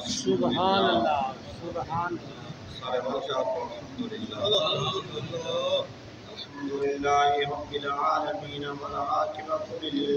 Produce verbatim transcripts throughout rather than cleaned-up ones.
सुभान अल्लाह सुभान सारे अल्हम्दुलिल्लाहि रब्बिल आलमीन वल आकिबतु लिल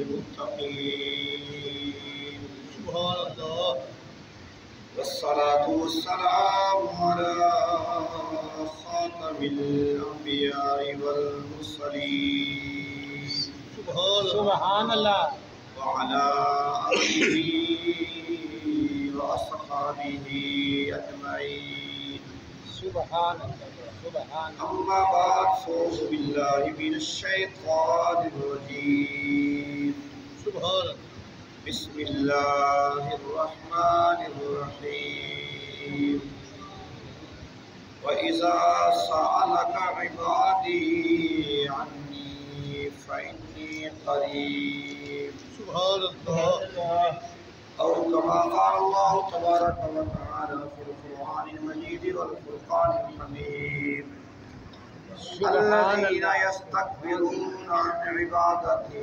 मुत्तकीन सुभान अल्लाह वस्सलातु वस्सलामु अला खातमिल अंबिया'i वल मुरसलीन सुभान अल्लाह व अला आलिहि व अस्हाबिहि अजमईन सुभान अल्लाह सुभान अम्मा बाद फ़ऊज़ु बिल्लाहि मिनश शैतानिर रजीम सुभान बिस्मिल्लाहिर रहमानिर रहीम व इज़ा सअलका इबादी अन्नी फ़इन्नी क़रीब सुभान अल्लाह और कमा क़ाल अल्लाहु तबारक व तआला फ़िल क़ुरआनिल मजीद वल फ़ुरक़ानिल हमीद अल्लज़ीना यस्तकबिरूना अन इबादती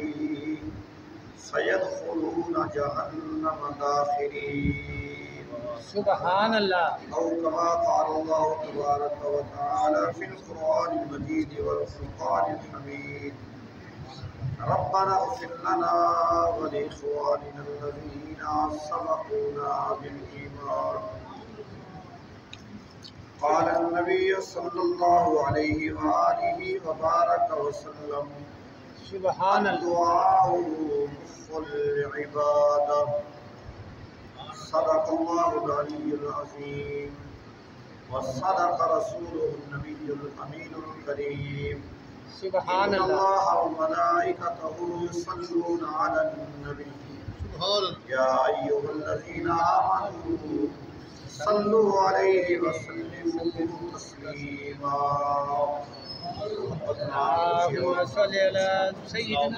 सयदखुलूना जहन्नम दाखिरीन सुभान अल्लाह और कमा क़ाल अल्लाहु तबारक व तआला फ़िल क़ुरआनिल मजीद वल फ़ुरक़ानिल हमीद रब्बना इग़फ़िर लना व लिइख़वानिना अल्लज़ीना सबक़ूना बिल ईमान क़ाल अन्नबी सल्लल्लाहु अलैहि व आलिहि व बारक व सल्लम सुभान अल्लाह दुआउ मुफ़्फ़ुल इबादा सदक़ल्लाहुल अलियुल अज़ीम व सदक़ रसूलुहुन नबियुल अमीनुल करीम सुभान अल्लाह इन्नल्लाह व मलाइकतहु युसल्लूना अलन नबी या अय्युहल्लज़ीना आमनू सल्लु अलैहि व सल्लिमू तस्लीमा अल्लाहुम्मा सल्लि अला सय्यिदिना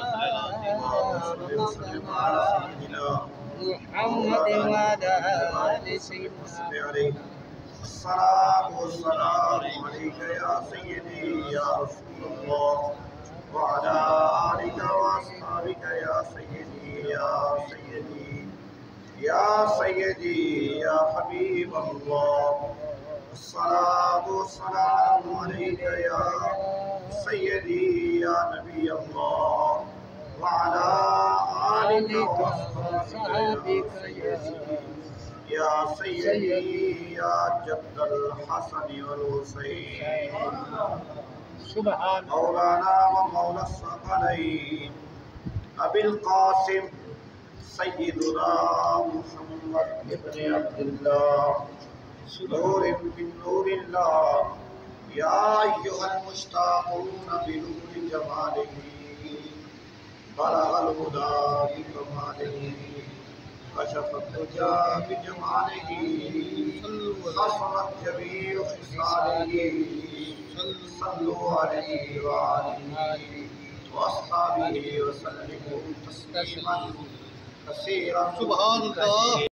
मुहम्मद व अला आलि सय्यिदिना अस्सलातु वस्सलामु अलैका या सय्यदी या रसूलल्लाह व अला आलिका व अस्हाबिका या सय्यदी या सय्यदी या सय्यदी या हबीबल्लाह अस्सलातु वस्सलामु अलैका या सय्यदी या नबीयल्लाह व अला आलिका व अस्हाबिका या सय्यदी या सय्यदी या जद्दल हसन वल हुसैन सुभान मौलाना व मौला सकलैन अबिल कासिम सय्यदुना मुहम्मद इब्न अब्दुल्लाह नूर बिन नूरिल्लाह या अय्युहल मुश्ताक़ून बिनूरि जमालिही बलगल हुदा बिकमालिही कशफ़ दुजा बिजमालिही खसरत जमीउ खिसालिही सल्लु अलैहि व आलिहि व अस्हाबिहि व सल्लिमू तस्लीमन कसीरन सुभान अल्लाह।